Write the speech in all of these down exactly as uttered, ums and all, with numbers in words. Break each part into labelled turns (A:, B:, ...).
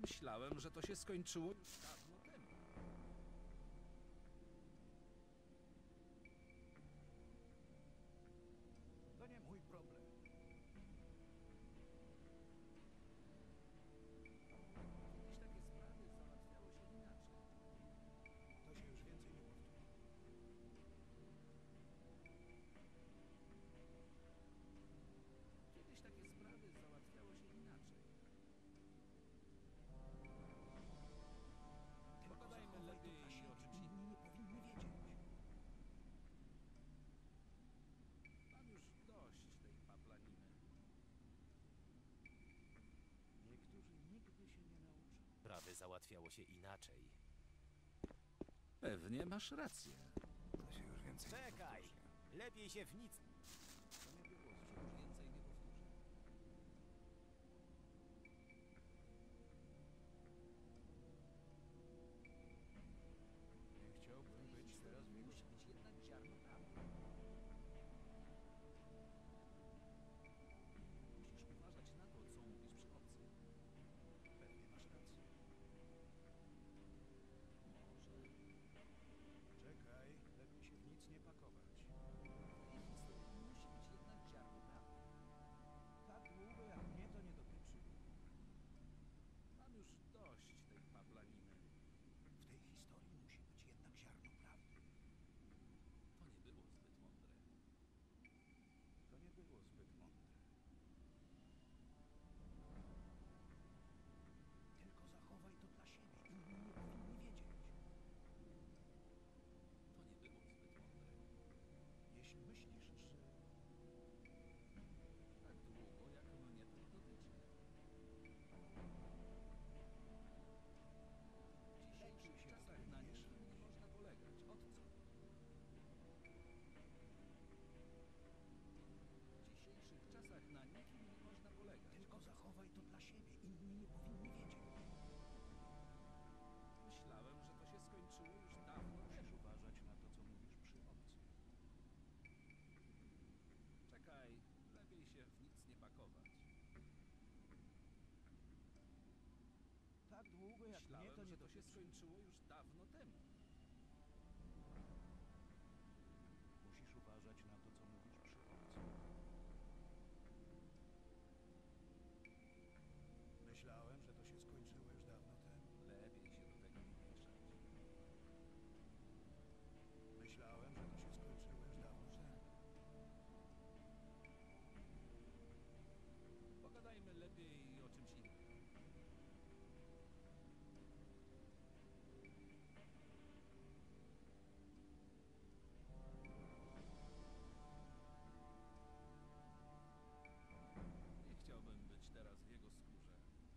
A: Myślałem, że to się skończyło już dawno temu.
B: To nie mój problem.
A: Kiedyś takie sprawy załatwiało się inaczej.
B: To się już więcej nie powtórzy.
A: Kiedyś takie sprawy załatwiało się inaczej. Pogadajmy
B: Zachowaj to
A: lepiej
B: dla siebie.
A: o czymś
B: Inni
A: innym.
B: nie powinni wiedzieć.
A: Mam już dość tej paplaniny.
B: Niektórzy nigdy się nie nauczą.
C: Sprawy załatwiało się inaczej.
A: Pewnie masz rację.
B: To się już więcej
C: Czekaj! Lepiej się w nic...
B: To nie było
A: Już więcej nie powtórzę.
B: Nie chciałbym być teraz w jego...
A: Musi być jednak ziarno prawdy. Musisz uważać na to, co mówisz przy obcym.
B: Pewnie masz rację.
A: Może
B: Czekaj, lepiej się w nic nie pakować.
A: w tej historii musi być jednak ziarno prawdy.
B: Tak długo jak mnie to nie dotyczy.
A: Mam już dość tej paplaniny.
B: W tej historii musi być jednak ziarno prawdy.
A: To nie było zbyt mądre.
B: To nie było zbyt mądre. Tylko zachowaj to dla siebie. Inni nie powinni wiedzieć.
A: To nie było zbyt mądre.
B: Jeśli myślisz, że...
A: Tak długo, jak mnie to dotyczy. W dzisiejszych
B: się do
A: czasach
B: tego
A: na
B: nie
A: nikim nie można polegać. Od co? W dzisiejszych czasach na nikim nie można polegać.
B: Tylko
A: Od co?
B: zachowaj to dla siebie. Inni nie powinni wiedzieć.
A: Myślałem, że to się skończyło już dawno
B: Musisz
A: temu.
B: uważać na to, co mówisz przy obcych.
A: Czekaj, lepiej się w nic nie pakować.
B: Tak długo jak mnie
A: Myślałem,
B: to nie
A: że to się
B: dotyczy.
A: skończyło już dawno temu.
B: Musisz uważać na to, co mówisz przy obcych. Myślałem, że to się skończyło już dawno temu.
A: Lepiej się do tego nie mieszać.
B: Myślałem, że to się skończyło już dawno temu.
A: Pogadajmy lepiej o czymś innym. Nie chciałbym być teraz w jego skórze.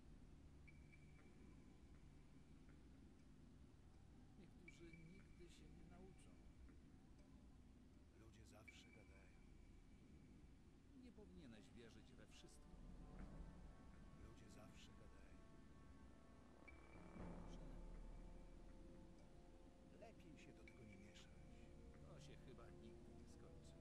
A: Niektórzy nigdy się nie nauczą.
B: Ludzie zawsze gadają.
A: Nie powinieneś wierzyć we wszystko.
B: Ludzie zawsze gadają.
A: Może
B: Lepiej się do tego nie mieszać.
A: to się chyba nigdy nie skończy.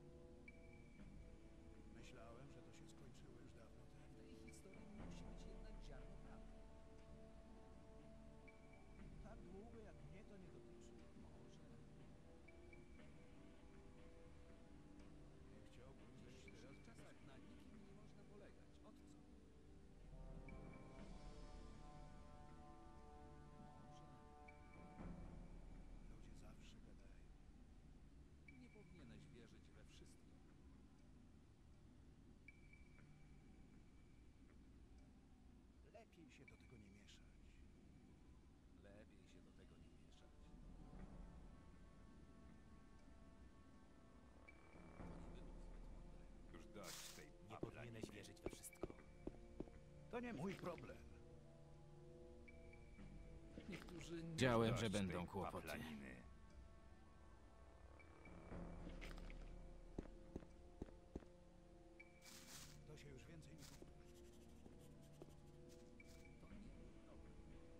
B: Myślałem, że to się skończyło już dawno
A: W
B: temu.
A: tej historii musi być jednak ziarno prawdy.
B: Tak długo jak mnie to nie dotyczy.
A: Może
B: Nie chciałbym
A: w
B: być teraz
A: dzisiejszych
B: w
A: czasach na nikim nie można polegać. Od co? Może
B: Ludzie zawsze gadają.
A: nie powinieneś wierzyć we wszystko.
B: Lepiej się do tego nie mieszać.
A: Lepiej się do tego nie mieszać. To nie było zbyt mądre.
D: Już dość tej
C: Nie powinieneś wierzyć we wszystko.
B: To nie mój problem.
A: Niektórzy nie...
E: Wiedziałem, że
D: Dość
E: będą
D: tej
E: kłopoty.
D: paplaniny.
B: To się już więcej nie powtórzy.
A: To nie był problem.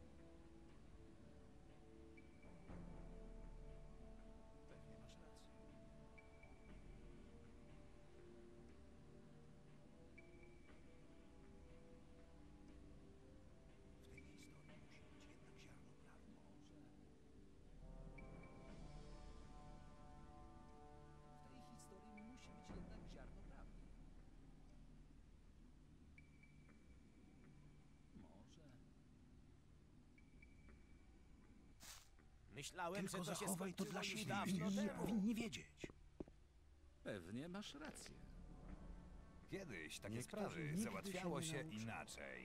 B: Pewnie masz rację. W tej historii
C: Myślałem,
B: Tylko
C: że to się
B: zachowaj to dla
C: skończyło już
B: siebie.
C: dawno
B: Inni nie
C: temu.
B: powinni wiedzieć.
D: Pewnie masz rację.
E: Kiedyś takie
B: Niektórzy
E: sprawy
B: nigdy
E: załatwiało
B: się
E: się,
B: nie nauczą.
E: inaczej.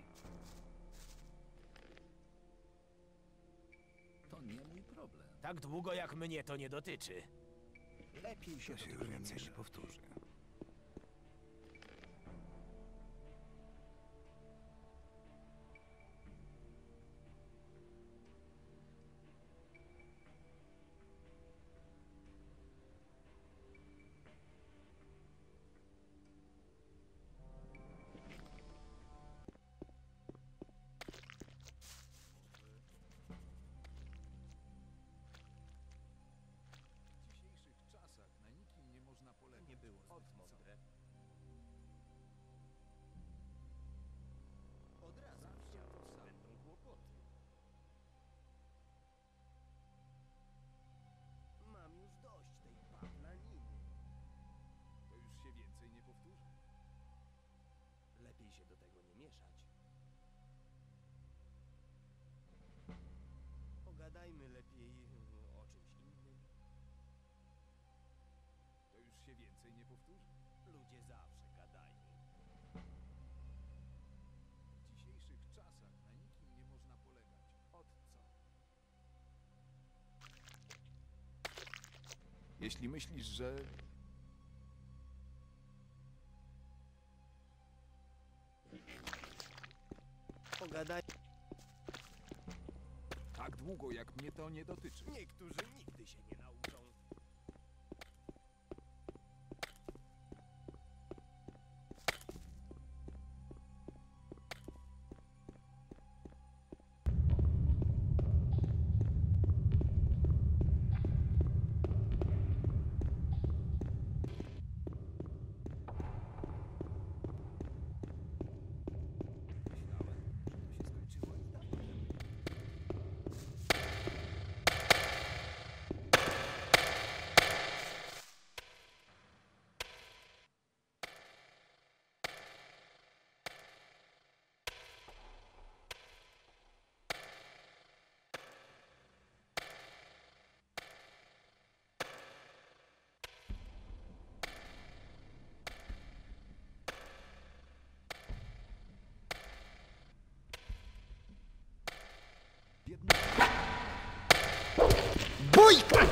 D: To nie mój problem.
C: Tak długo jak mnie to nie dotyczy.
B: Lepiej się
E: To
B: do
E: się
B: tego
E: już
B: nie
E: więcej nie
B: mieszać.
E: powtórzy.
D: W dzisiejszych czasach na nikim nie można polegać.
C: Nie było zbyt mądre. Od razu będą kłopoty.
A: Mam już dość tej paplaniny.
D: To już się więcej nie powtórzy.
A: Lepiej się do tego nie mieszać. Pogadajmy lepiej mm, o czymś innym.
D: To już się więcej nie powtórzy.
A: Ludzie zawsze gadają.
D: W dzisiejszych czasach na nikim nie można polegać. Od co?
E: Jeśli myślisz, że...
A: Pogadaj.
D: Tak długo jak mnie to nie dotyczy.
A: Niektórzy nigdy się nie nauczą.
B: Myślałem, że to się skończyło już dawno temu.
E: Jedno...
C: Bójka!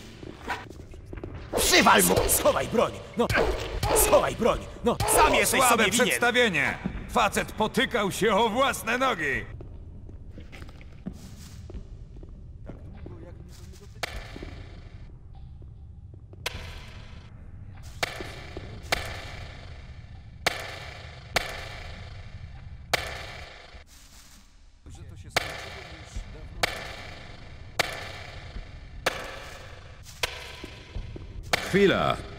C: Przywal mu! Schowaj broń! No! Schowaj broń! No! Sam jesteś
E: Słabe
C: sobie winien!
E: przedstawienie! Facet potykał się o własne nogi!
B: Tak długo jak mnie to nie dotyczy.
E: Że to się skończyło już dawno temu.
F: Chwila!